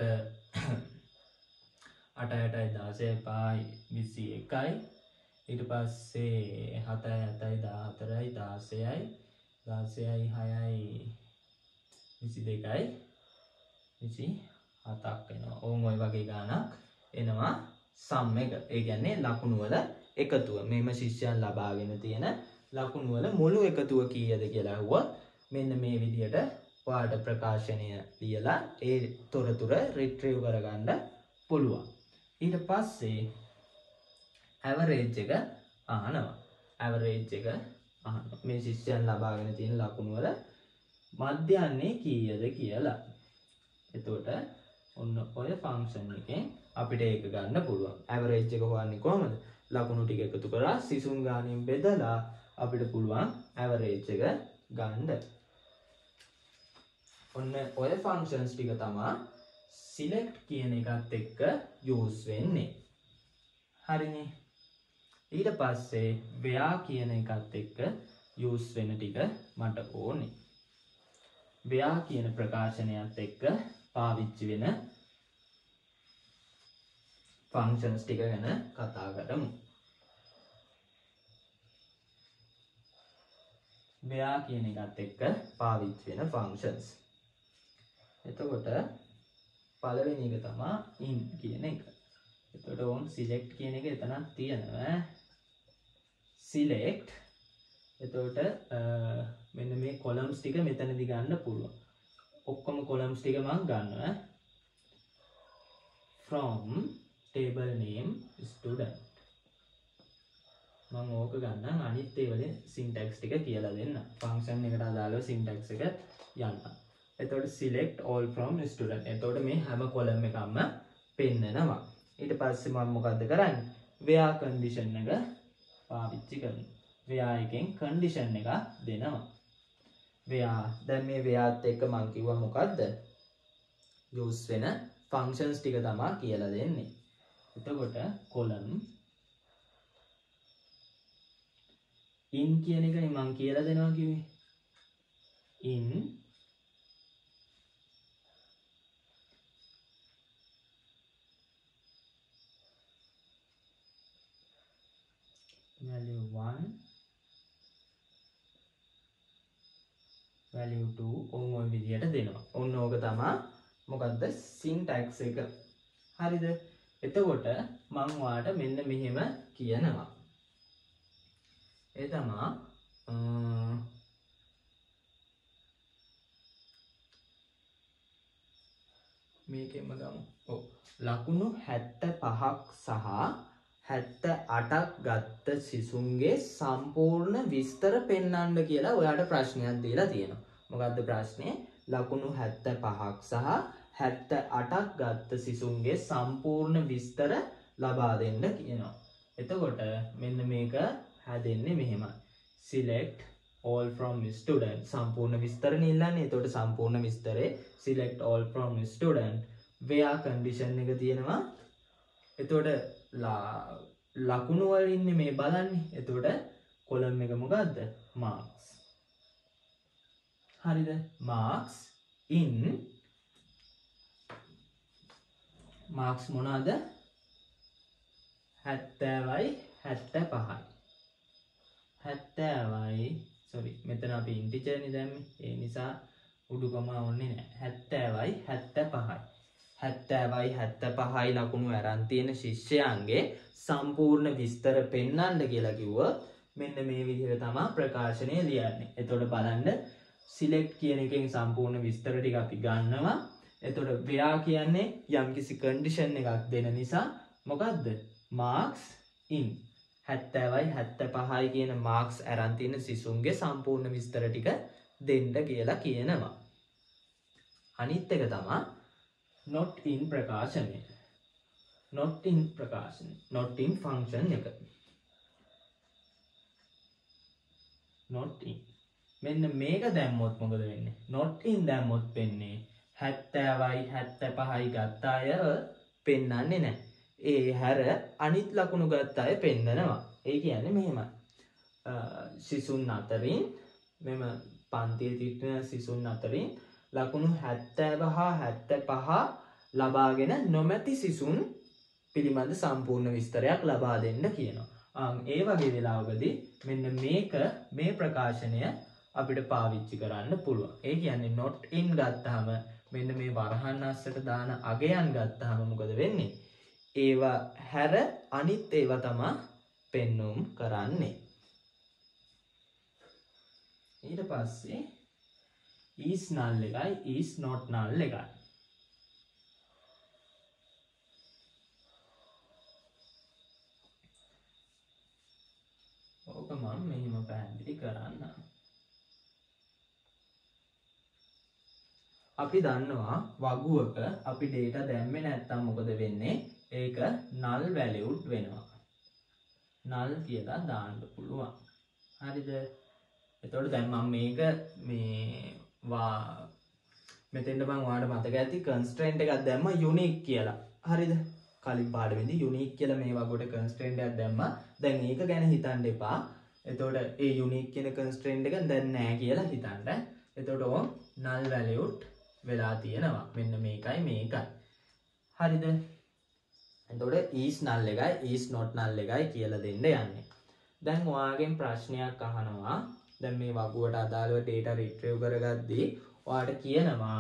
අට අටයි දහසයි පහයි විසි එකයි ඊට පස්සේ හතයි හතයි දහහතරයි දහසයයි දහසයයි හයයි විසි දෙකයි විසි හතක් වෙනවා. ඕම් ඔය වගේ ගානක් එනවා සම් එක. ඒ කියන්නේ ලකුණු වල එකතුව. මේම ශිෂ්‍යයන් ලබාගෙන තියෙන ලකුණු වල මුළු එකතුව කීයද කියලා අහුවොත් මෙන්න මේ විදිහට ඔයාලට ප්‍රකාශනය ලියලා ඒ තොරතුර රිට්‍රීව් කරගන්න පුළුවන්. ඊට පස්සේ ඇවරේජ් එක අහනවා. ඇවරේජ් එක අහනවා. මේ ශිෂ්‍යයන් ලබාගෙන තියෙන ලකුණු වල මධ්‍යන්නේ කීයද කියලා. එතකොට ඔන්න ඔය ෆන්ක්ෂන් එකෙන් අපිට ඒක ගන්න පුළුවන්. ඇවරේජ් එක හොයන්නේ කොහමද? ලකුණු ටික එකතු කරලා සිසුන් ගානෙන් බෙදලා අපිට පුළුවන් ඇවරේජ් එක ගන්න. ඔන්න ඔය ෆන්ක්ෂන්ස් ටික තමයි select කියන එකත් එක්ක යූස් වෙන්නේ. හරිනේ. ඊට පස්සේ where කියන එකත් එක්ක යූස් වෙන ටික මට ඕනේ. where කියන ප්‍රකාශනයත් එක්ක පාවිච්චි වෙන ෆන්ක්ෂන්ස් ටික ගැන කතා කරමු. where කියන එකත් එක්ක පාවිච්චි වෙන ෆන්ක්ෂන්ස්. එතකොට පළවෙනි එක තමයි in කියන එක. එතකොට ඕන් select කියන එක එතනක් තියෙනවා. select. එතකොට මෙන්න මේ columns ටික මෙතනදී ගන්න පුළුවන්. ඔක්කොම columns ටික මම ගන්නවා. from table name student. මම ඕක ගන්නම්. අනිත් ඒවලේ syntax ටික කියලා දෙන්න. function එකට අදාළව syntax එක යන්න. එතකොට select all from student. එතකොට මේ හැම column එකක්ම පෙන්නනවා. ඊට පස්සේ මම මොකද්ද කරන්නේ? where condition එක පාවිච්චි කරනවා. where එකෙන් condition එක දෙනවා. where දැන් මේ whereත් එක්ක මම කිව්වා මොකද්ද? use වෙන functions ටික තමයි කියලා දෙන්නේ. එතකොට column in කියන එකයි මම කියලා දෙනවා කිව්වේ. in value one value two ඕම ඔය විදිහට දෙනවා. ඔන්න ඕක තමයි මොකද්ද syntax එක. හරිද? එතකොට මම ඔයාලට මෙන්න මෙහෙම කියනවා. ඒ තමයි මේකෙන්ම ගමු. ඔව් ලකුණු හැත්තෑ පහක් සහ හැත්තෑ අටක් ගත්ත සිසුන්ගේ සම්පූර්ණ විස්තර පෙන්වන්න කියලා ඔයාලට ප්‍රශ්නයක් දීලා තියෙනවා. මොකද්ද ප්‍රශ්නේ? ලකුණු හැත්තෑ පහක් සහ හැත්තෑ අටක් ගත්ත සිසුන්ගේ සම්පූර්ණ විස්තර ලබා දෙන්න කියනවා. එතකොට මෙන්න මේක හැදෙන්නේ මෙහෙමයි. select all from student සම්පූර්ණ විස්තරනේ ඉල්ලන්නේ. එතකොට සම්පූර්ණ විස්තරේ select all from student where condition එක තියෙනවා. එතකොට ලකුණු වල ඉන්නේ මේ බලන්නේ. එතකොට column එක මොකද්ද? marks. හරිද? marks in marks මොනවාද? හැත්තෑවයි හැත්තෑ පහයි. හැත්තෑවයි sorry මෙතන අපි integer නේ දැම්මේ. ඒ නිසා උඩුකම ඕනේ නැහැ. හැත්තෑවයි හැත්තෑ පහයි. හැත්තෑවයි හැත්තපහයි ලකුණු අරන් තියෙන ශිෂ්‍යයන්ගේ සම්පූර්ණ විස්තර පෙන්වන්න කියලා කිව්වොත් මෙන්න මේ විදිහට තමයි ප්‍රකාශනය ලියන්නේ. එතකොට බලන්න select කියන එකෙන් සම්පූර්ණ විස්තර ටික අපි ගන්නවා. එතකොට where කියන්නේ යම්කිසි condition එකක් දෙන නිසා මොකද්ද? marks in හැත්තෑවයි හැත්තපහයි කියන marks අරන් තියෙන සිසුන්ගේ සම්පූර්ණ විස්තර ටික දෙන්න කියලා කියනවා. අනිත් එක තමයි not in ප්‍රකාශනය. not in ප්‍රකාශනය. not in function එක. not in. මෙන්න මේක දැම්මොත් මොකද වෙන්නේ? not in දැම්මොත් වෙන්නේ හැත්තෑවයි හැත්තපහයි ගත්ත අය පෙන්වන්නේ නැහැ. ඒ හැර අනිත් ලකුණු ගත්ත අය පෙන්නනවා. ඒ කියන්නේ මෙහෙමයි. සිසුන් අතරින් මෙම පන්තියේ සිටින සිසුන් අතරින් ලකුණු හැත්තෑව හා හැත්තපහ ලබාගෙන නොමැති සිසුන් පිළිබඳ සම්පූර්ණ විස්තරයක් ලබා දෙන්න කියනවා. අම් ඒ වගේ වෙලාවකදී මෙන්න මේක මේ ප්‍රකාශනය අපිට පාවිච්චි කරන්න පුළුවන්. ඒ කියන්නේ not in ගත්තාම මෙන්න මේ වරහන් අස්සට දාන අගයන් ගත්තාම මොකද වෙන්නේ? ඒවා හැර අනිත් ඒවා තමයි පෙන්වුම් කරන්නේ. ඊට පස්සේ is null එකයි is not null එකයි. ඕක මම මෙහෙම පැහැදිලි කරන්න. අපි දන්නවා වගුවක අපි data දැම්මේ නැත්තම් මොකද වෙන්නේ? ඒක null valued වෙනවා. null කියලා දාන්න පුළුවන්. හරිද? එතකොට දැන් මම මේක මේ වා මෙතෙන්ට මම ඔයාලට මතක ඇති constraint එකක් දැම්මා unique කියලා. හරිද? කලින් පාඩමේදී unique කියලා මේ වගුවට constraint එකක් දැම්මා. දැන් ඒක ගැන හිතන්න එපා. එතකොට ඒ unique කියන constraint එක දැන් නැහැ කියලා හිතන්න. එතකොට ඕම් null valued වෙලා තියෙනවා. මෙන්න මේකයි මේකයි. හරිද? එතකොට is null එකයි is not null එකයි කියලා දෙන්න යන්නේ. දැන් ඔයාගෙන් ප්‍රශ්නයක් අහනවා. දැන් මේ වගුවට අදාළව data retrieve කරගද්දී ඔයාට කියනවා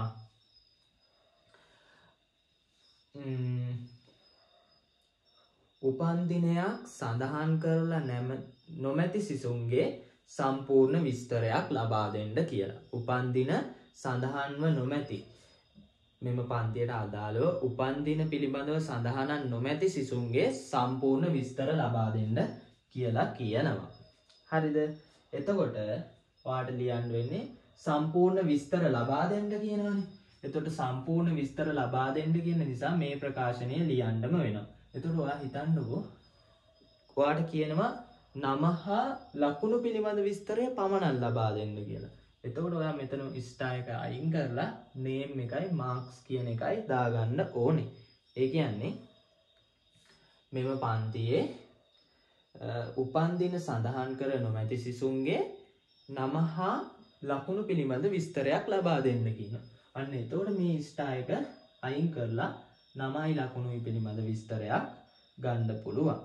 උපන් දිනයක් සඳහන් කරලා නොමැති සිසුන්ගේ සම්පූර්ණ විස්තරයක් ලබා දෙන්න කියලා. උපන් දින සඳහන්ව නොමැති මෙම පන්තියට අදාළව උපන් දින පිළිබඳව සඳහන් නොමැති සිසුන්ගේ සම්පූර්ණ විස්තර ලබා දෙන්න කියලා කියනවා. හරිද? එතකොට ඔයාට ලියන්න වෙන්නේ සම්පූර්ණ විස්තර ලබා දෙන්න කියනවනේ. එතකොට සම්පූර්ණ විස්තර ලබා දෙන්න කියන නිසා මේ ප්‍රකාශනය ලියන්නම වෙනවා. එතකොට ඔයා හිතන්නකෝ ඔයාට කියනවා නම හා ලකුණු පිළිබඳ විස්තරය පමණක් ලබා දෙන්න කියලා. එතකොට ඔයා මෙතන ස්ටාර් එක අයින් කරලා name එකයි marks කියන එකයි දාගන්න ඕනේ. ඒ කියන්නේ මෙම පන්තියේ උපන් දින සඳහන් කර නොමැති සිසුන්ගේ නම හා ලකුණු පිළිබඳ විස්තරයක් ලබා දෙන්න කියනවා. අන්න එතකොට මේ ස්ටාර් එක අයින් කරලා නමයි ලකුණුයි පිළිබඳ විස්තරයක් ගන්න පුළුවන්.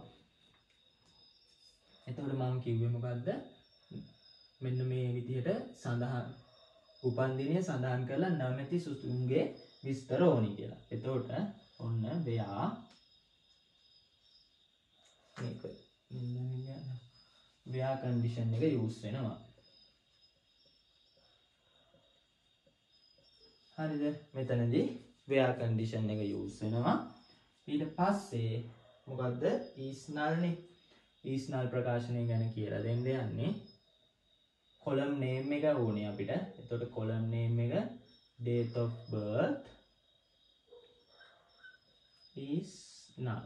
එතකොට මම කිව්වේ මොකද්ද? මෙන්න මේ විදිහට සඳහන් උපන් දිනය සඳහන් කරලා නොමැති සිසුන්ගේ විස්තර ඕනි කියලා. එතකොට ඔන්න වෙයා මේක where condition එක use වෙනවා. හරිද? මෙතනදී where condition එක use වෙනවා. ඊට පස්සේ මොකද්ද? is null නේ. is null ප්‍රකාශනය ගැන කියලා දෙන්න යන්නේ. column name එක ඕනේ අපිට. එතකොට column name එක date of birth is null.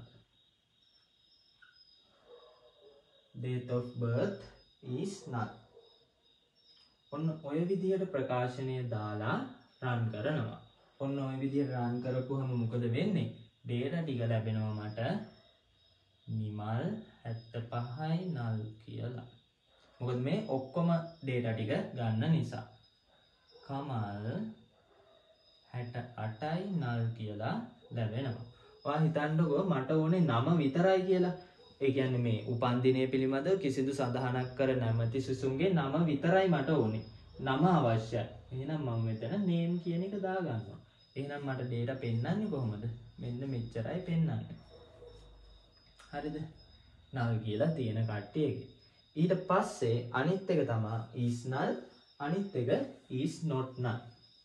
date of birth is null. ඔන්න ඔය විදිහට ප්‍රකාශනය දාලා run කරනවා. ඔන්න ඔය විදිහට run කරපුවම මොකද වෙන්නේ? data ටික ලැබෙනවා මට නිමල් හැත්තපහයි null කියලා. මොකද මේ ඔක්කොම data ටික ගන්න නිසා. කමල් හැට අටයි null කියලා ලැබෙනවා. ඔයා හිතන්නකෝ මට ඕනේ නම විතරයි කියලා. ඒ කියන්නේ මේ උපන් දිනය පිළිබඳව කිසිදු සඳහනක් කර නැමැති සිසුන්ගේ නම විතරයි මට ඕනේ. නම අවශ්‍යයි. එහෙනම් මම මෙතන name කියන එක දාගන්නවා. එහෙනම් මට data පෙන්වන්නේ කොහොමද? මෙන්න මෙච්චරයි පෙන්වන්නේ. හරිද? null කියලා තියෙන කට්ටියගේ. ඊට පස්සේ අනිත් එක තමයි is null, අනිත් එක is not null.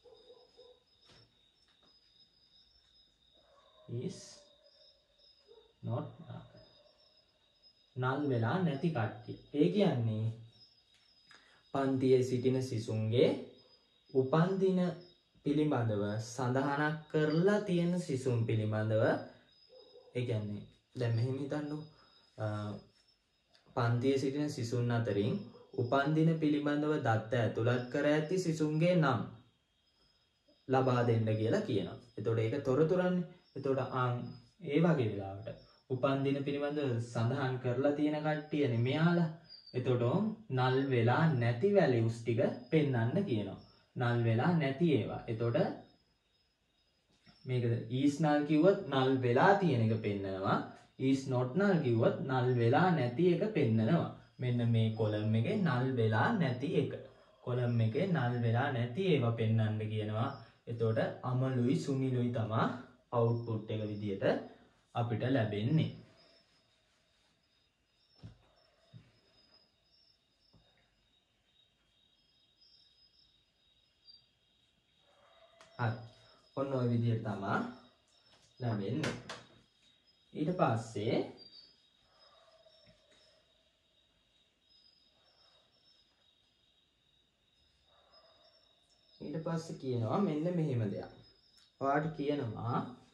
is not null. null වෙලා නැති කට්ටිය. ඒ කියන්නේ පන්තියේ සිටින සිසුන්ගේ උපන්දින පිළිබඳව සඳහනක් කරලා තියෙන සිසුන් පිළිබඳව, ඒ කියන්නේ දැන් මෙහෙම හිතන්නකෝ, පන්තියේ සිටින සිසුන් අතරින් උපන්දින පිළිබඳව දත්ත ඇතුළත් කර ඇති සිසුන්ගේ නම් ලබා දෙන්න කියලා කියනවා. එතකොට ඒක තොරතුරන්නේ. එතකොට ආන් ඒ වගේ වෙලාවට උපන්දින පිළිබඳව සඳහන් කරලා තියෙන කට්ටියනේ මෙයාලා. එතකොට null වෙලා නැති values ටික පෙන්වන්න කියනවා. null වෙලා නැති ඒවා. එතකොට මේකද is null කිව්වොත් null වෙලා තියෙන එක පෙන්නනවා. is not null කිව්වොත් null වෙලා නැති එක පෙන්නනවා. මෙන්න මේ column එකේ null වෙලා නැති එක. column එකේ null වෙලා නැති ඒවා පෙන්වන්න කියනවා. එතකොට අමලුයි සුනිලුයි තමයි output එක විදියට අපිට ලැබෙන්නේ. හරි. ඔන්න ඔය විදිහට තමයි ලැබෙන්නේ. ඊට පස්සේ ඊට පස්සේ කියනවා මෙන්න මෙහෙම දෙයක්. ඔයාලට කියනවා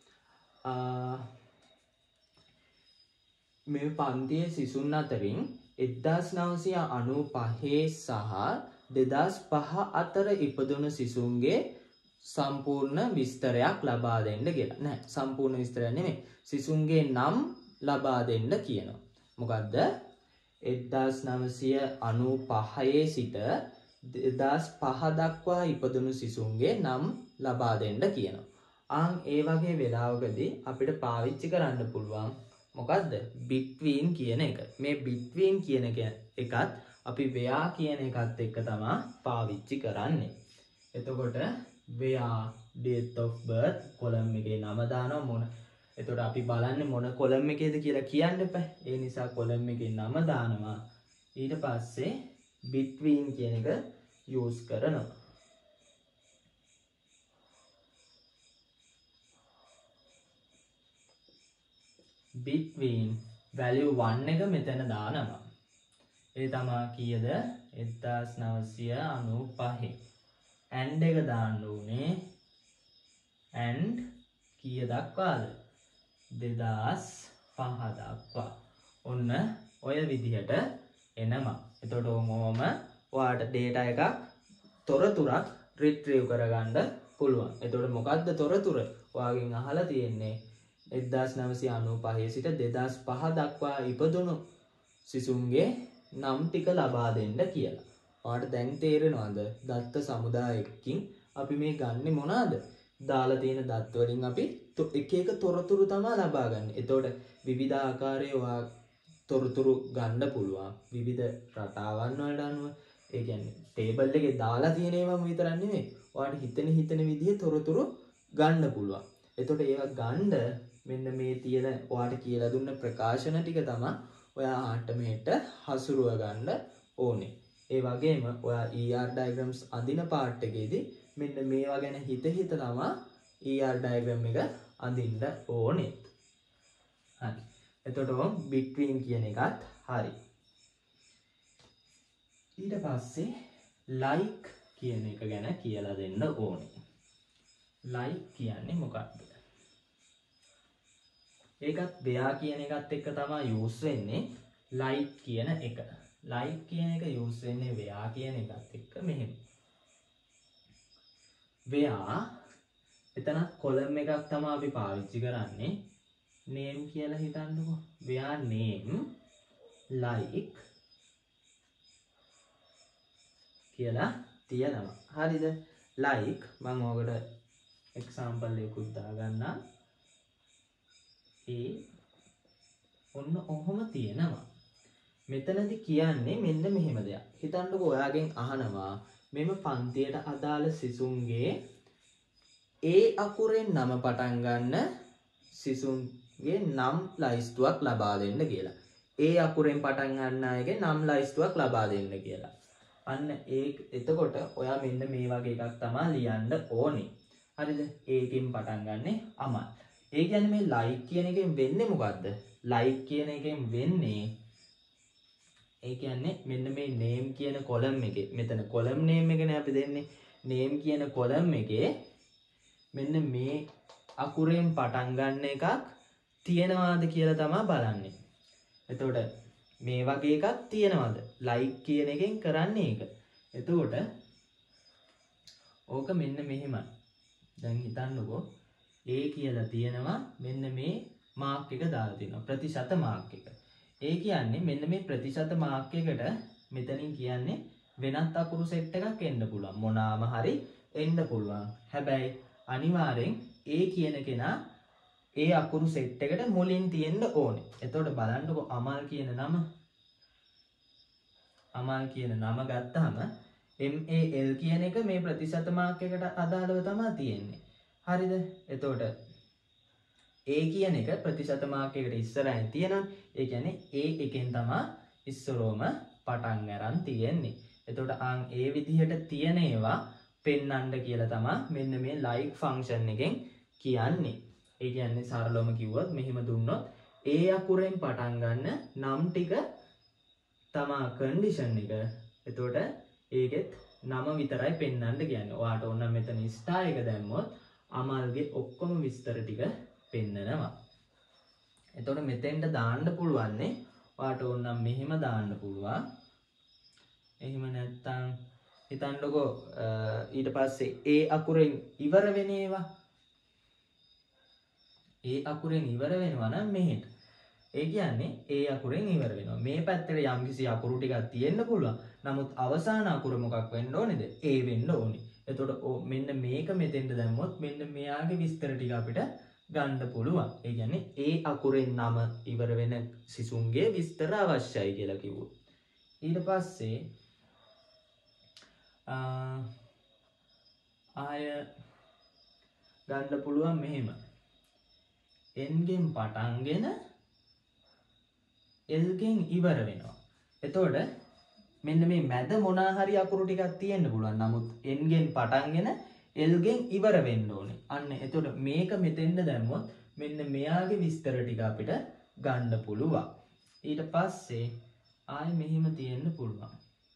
මේ පන්තියේ සිසුන් අතරින් එක්දාස් නවසිය අනූපහේ සහ දෙදාස් පහ අතර ඉපදුණු සිසුන්ගේ සම්පූර්ණ විස්තරයක් ලබා දෙන්න කියලා. නෑ, සම්පූර්ණ විස්තරයක් නෙමෙයි. සිසුන්ගේ නම් ලබා දෙන්න කියනවා. මොකද්ද? එක්දාස් නවසිය අනූපහේ සිට දෙදාස් පහ දක්වා ඉපදුණු සිසුන්ගේ නම් ලබා දෙන්න කියනවා. ආන් ඒ වගේ වෙලාවකදී අපිට පාවිච්චි කරන්න පුළුවන් මොකද්ද? between කියන එක. මේ between කියන එකත් අපි where කියන එකත් එක්ක තමයි පාවිච්චි කරන්නේ. එතකොට where date of birth column එකේ නම දානවා මොන. එතකොට අපි බලන්නේ මොන column එකේද කියලා කියන්න එපා. ඒ නිසා column එකේ නම දානවා. ඊට පස්සේ between කියන එක use කරනවා. between value one එක මෙතන දානවා. ඒ තමයි කීයද? එක්දාස් නවසිය අනූපහ. and එක දාන්න ඕනේ. and කීය දක්වාද? දෙදාස් පහ දක්වා. ඔන්න ඔය විදිහට එනවා. එතකොට ඕමම ඔයාලට data එකක් තොරතුරක් retrieve කරගන්න පුළුවන්. එතකොට මොකද්ද තොරතුර? ඔයාගෙන් අහලා තියෙන්නේ එක්දාස් නවසිය අනූපහේ සිට දෙදාස් පහ දක්වා ඉපදුණු සිසුන්ගේ නම් ටික ලබා දෙන්න කියලා. ඔයාලට දැන් තේරෙනවද? දත්ත සමුදායකින් අපි මේ ගන්නෙ මොනවාද? දාලා තියෙන දත් වලින් අපි එක එක තොරතුරු තමයි ලබා ගන්න. එතකොට විවිධ ආකාරයේ ඔයා තොරතුරු ගන්න පුළුවන්. විවිධ රටාවන් වලට අනුව. ඒ කියන්නේ ටේබල් එකේ දාලා තියෙන ඒවාම විතරක් නෙමෙයි. ඔයාලට හිතෙන හිතෙන විදිහේ තොරතුරු ගන්න පුළුවන්. එතකොට ඒවා ගන්න මෙන්න මේ තියෙන ඔයාලට කියලා දුන්න ප්‍රකාශන ටික තමයි ඔයා ආටමේට හසුරුව ගන්න ඕනේ. ඒ වගේම ඔයා E R diagrams අඳින part එකේදී මෙන්න මේවා ගැන හිත හිත තමයි E R diagram එක අඳින්න ඕනේ. හරි. එතකොට between කියන එකත් හරි. ඊට පස්සේ like කියන එක ගැන කියලා දෙන්න ඕනේ. like කියන්නේ මොකක්ද? ඒකත් where කියන එකත් එක්ක තමයි use වෙන්නේ. like කියන එක. like කියන එක use වෙන්නේ where කියන එකත් එක්ක මෙහෙම. where එතන column එකක් තමයි අපි පාවිච්චි කරන්නේ. name කියලා හිතන්නකෝ. where name like කියලා තියනවා. හරිද? like මම ඔයකට example එකකුත් දාගන්නම්. ඒ ඔන්න ඔහොම තියෙනවා. මෙතනදි කියන්නේ මෙන්න මෙහෙම දෙයක්. හිතන්නකෝ ඔයාගෙන් අහනවා මෙම පන්තියට අදාළ සිසුන්ගේ ඒ අකුරෙන් නම පටන් ගන්න සිසුන්ගේ නම් ලයිස්තුවක් ලබා දෙන්න කියලා. ඒ අකුරෙන් පටන් ගන්න අයගේ නම් ලයිස්තුවක් ලබා දෙන්න කියලා. අන්න ඒ එතකොට ඔයා මෙන්න මේ වගේ එකක් තමයි ලියන්න ඕනේ. හරිද? ඒකෙන් පටන් ගන්නෙ අමල්. ඒ කියන්නේ මේ ලයික් කියන එකෙන් වෙන්නේ මොකද්ද? ලයික් කියන එකෙන් වෙන්නේ ඒ කියන්නේ මෙන්න මේ name කියන column එකේ මෙතන column name එකනේ අපි දෙන්නේ. name කියන column එකේ මෙන්න මේ අකුරෙන් පටන් ගන්න එකක් තියෙනවාද කියලා තමයි බලන්නේ. එතකොට මේ වගේ එකක් තියෙනවද? like කියන එකෙන් කරන්නේ ඒක. එතකොට ඕක මෙන්න මෙහෙමයි. දැන් හිතන්නකෝ A කියලා තියෙනවා මෙන්න මේ මාක් එක දාලා තියෙනවා ප්‍රතිශත මාක් එක. ඒ කියන්නේ මෙන්න මේ ප්‍රතිශත මාක් එකට මෙතනින් කියන්නේ වෙනත් අකුරු සෙට් එකක් එන්න පුළුවන්. මොනාම හරි එන්න පුළුවන්. හැබැයි අනිවාර්යෙන් A කියන කෙනා ඒ අකුරු සෙට් එකට මුලින් තියෙන්න ඕනේ. එතකොට බලන්නකෝ අමල් කියන නම අමල් කියන නම ගත්තාම M A L කියන එක මේ ප්‍රතිශත මාක් එකට අදාළව තමයි තියෙන්නේ. හරිද? එතකොට A කියන එක ප්‍රතිශත මාක් එකට ඉස්සරහින් තියෙනවා. ඒ කියන්නේ A එකෙන් තමයි ඉස්සරෝම පටන් ගන්න තියෙන්නේ. එතකොට අන් ඒ විදිහට තියෙන ඒවා පෙන්වන්න කියලා තමයි මෙන්න මේ like function එකෙන් කියන්නේ. ඒ කියන්නේ සරලවම කිව්වොත් මෙහෙම දුන්නොත් A අකුරෙන් පටන් ගන්න නම් ටික තමයි condition එක. එතකොට ඒකෙත් නම විතරයි පෙන්වන්න කියන්නේ. ඔයාට ඕන මෙතන star එක දැම්මොත් අමල්ගේ ඔක්කොම විස්තර ටික පෙන්නනවා. එතකොට මෙතෙන්ට දාන්න පුළුවන්නේ ඔයාට ඕන නම් මෙහෙම දාන්න පුළුවන්. එහෙම නැත්නම් හිතන්නකෝ ඊට පස්සේ ඒ අකුරෙන් ඉවර වෙන ඒවා ඒ අකුරෙන් ඉවර වෙනවා නම් මෙහෙට. ඒ කියන්නේ ඒ අකුරෙන් ඉවර වෙනවා. මේ පැත්තට යම්කිසි අකුරු ටිකක් තියෙන්න පුළුවන්. නමුත් අවසාන අකුර මොකක් වෙන්න ඕනේද? ඒ වෙන්න ඕනේ. එතකොට මෙන්න මේක මෙතෙන්ට දැම්මොත් මෙන්න මෙයාගේ විස්තර ටික අපිට ගන්න පුළුවන්. ඒ කියන්නේ ඒ අකුරෙන් නම ඉවර වෙන සිසුන්ගේ විස්තර අවශ්‍යයි කියලා කිව්වොත්. ඊට පස්සේ ආය ගන්න පුළුවන් මෙහෙම. n ගෙන් පටන්ගෙන l ගෙන් ඉවර වෙනවා. එතකොට මෙන්න මේ මැද මොනා හරි අකුරු ටිකක් තියෙන්න පුළුවන්. නමුත් n ගෙන් පටන්ගෙන l ගෙන් ඉවර වෙන්න ඕනේ. අන්න එතකොට මේක මෙතෙන්ද දැම්මොත් මෙන්න මෙයාගේ විස්තර ටික අපිට ගන්න පුළුවන්. ඊට පස්සේ ආයෙ මෙහෙම තියෙන්න පුළුවන්.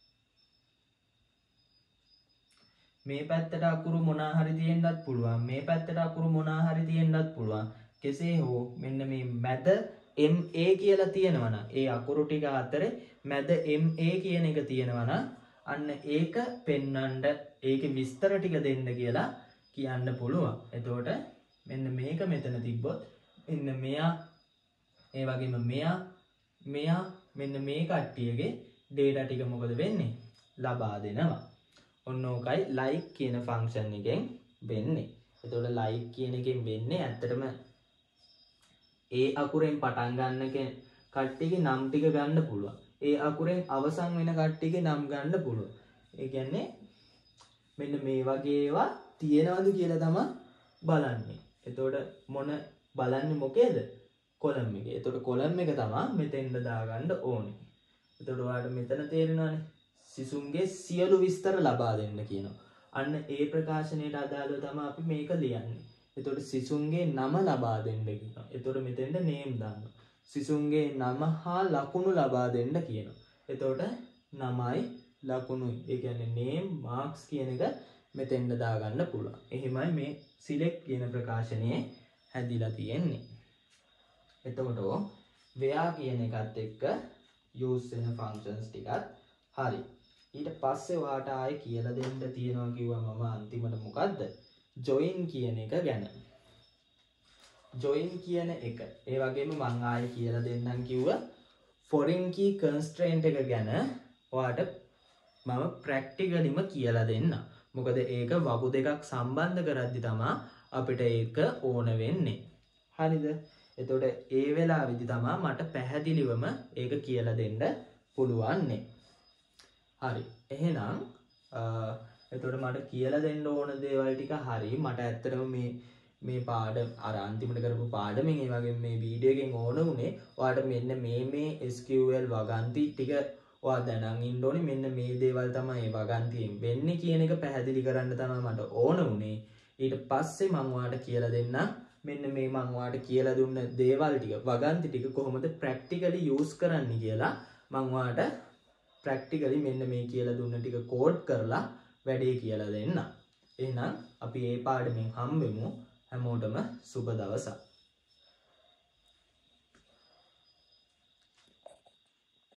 මේ පැත්තට අකුරු මොනා හරි තියෙන්නත් පුළුවන්. මේ පැත්තට අකුරු මොනා හරි තියෙන්නත් පුළුවන්. කෙසේ හෝ මෙන්න මේ මැද M A කියලා තියෙනවා නම් ඒ අකුරු ටික අතරේ මැද M A කියන එක තියෙනවා නම් අන්න ඒක පෙන්වන්න ඒකේ විස්තර ටික දෙන්න කියලා කියන්න පුළුවන්. එතකොට මෙන්න මේක මෙතන තිබ්බොත් මෙන්න මෙයා ඒ වගේම මෙයා මෙයා මෙන්න මේ කට්ටියගේ data ටික මොකද වෙන්නේ? ලබා දෙනවා. ඔන්න ඕකයි like කියන function එකෙන් වෙන්නේ. එතකොට like කියන එකෙන් වෙන්නේ ඇත්තටම ඒ අකුරෙන් පටන් ගන්න කට්ටියගේ නම් ටික ගන්න පුළුවන්. ඒ අකුරෙන් අවසන් වෙන කට්ටියගේ නම් ගන්න පුළුවන්. ඒ කියන්නේ මෙන්න මේ වගේ ඒවා තියෙනවද කියලා තමයි බලන්නේ. එතකොට මොන බලන්නේ මොකේද? column එකේ. එතකොට column එක තමයි මෙතෙන්ද දාගන්න ඕනේ. එතකොට ඔයාලට මෙතන තේරෙනවනේ. සිසුන්ගේ සියලු විස්තර ලබා දෙන්න කියනවා. අන්න ඒ ප්‍රකාශනයට අදාළව තමයි අපි මේක ලියන්නේ. එතකොට සිසුන්ගේ නම ලබා දෙන්න කියනවා. එතකොට මෙතෙන්ද name දානවා. සිසුන්ගේ නම හා ලකුණු ලබා දෙන්න කියනවා. එතකොට නමයි ලකුණුයි. ඒ කියන්නේ name marks කියන එක මෙතෙන්ද දාගන්න පුළුවන්. එහෙමයි මේ select කියන ප්‍රකාශනයේ හැදිලා තියෙන්නේ. එතකොට where කියන එකත් එක්ක use වෙන functions ටිකත් හරි. ඊට පස්සේ ඔයාට ආයේ කියලා දෙන්න තියෙනවා කිව්වා මම අන්තිමට මොකද්ද? join කියන එක ගැන. join කියන එක. ඒ වගේම මම ආයේ කියලා දෙන්නම් කිව්වා foreign key constraint එක ගැන ඔයාට මම practicallyම කියලා දෙන්න. මොකද ඒක වගු දෙකක් සම්බන්ධ කරද්දි තමයි අපිට ඒක ඕන වෙන්නේ. හරිද? එතකොට ඒ වෙලාවෙදි තමයි මට පැහැදිලිවම ඒක කියලා දෙන්න පුළුවන්නේ. හරි. එහෙනම් එතකොට මට කියලා දෙන්න ඕන දේවල් ටික හරි මට ඇත්තටම මේ මේ පාඩම අර අන්තිමට කරපු පාඩමෙන් ඒ වගේ මේ වීඩියෝ එකෙන් ඕන උනේ ඔයාලට මෙන්න මේ මේ S Q L වගන්ති ටික ඔයා දැනන් ඉන්න ඕනේ මෙන්න මේ දේවල් තමයි ඒ වගන්තියෙන් වෙන්නේ කියන එක පැහැදිලි කරන්න තමයි මට ඕන උනේ ඊට පස්සේ මම ඔයාලට කියලා දෙන්න මෙන්න මේ මම ඔයාලට කියලා දුන්න දේවල් ටික වගන්ති ටික කොහොමද ප්‍රැක්ටිකලි යූස් කරන්න කියලා මම ඔයාලට ප්‍රැක්ටිකලි මෙන්න මේ කියලා දුන්න ටික කෝඩ් කරලා වැඩේ කියලා දෙන්න එහෙනම් අපි මේ පාඩමෙන් හම්බෙමු හැමෝටම සුබ දවසක්